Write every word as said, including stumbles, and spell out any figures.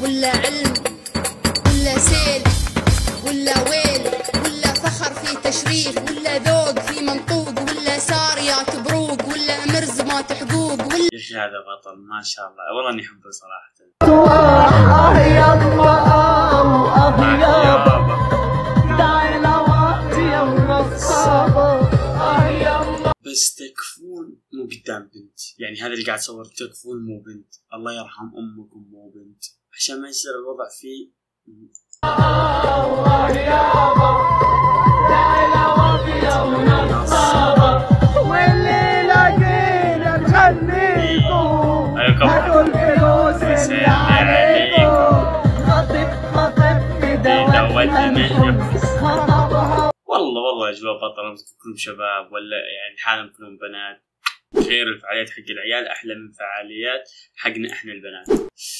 ولا علم ولا سيل ولا ويل ولا فخر في تشريف ولا ذوق في منطوق ولا ساريات بروق ولا مرز ما تحقوق ولا يا اخي هذا بطل ما شاء الله، والله اني احبه صراحه. اه يا الله اه يا بابا داعي لوقتي يا النصابه اه يا الله. بس تكفون مو قدام بنت، يعني هذا اللي قاعد تصور تكفون مو بنت، الله يرحم امكم مو بنت، عشان ما يصير الوضع فيه الله يابا داعي لوقتي يا النصابه واللي لقينا نغنيكم هاتوا الفلوس اللي عليكم خطف خطف بدوتنا والله والله اجواء بطلة. كلهم شباب ولا يعني حالهم كلهم بنات، خير الفعاليات حق العيال احلى من فعاليات حقنا احنا البنات.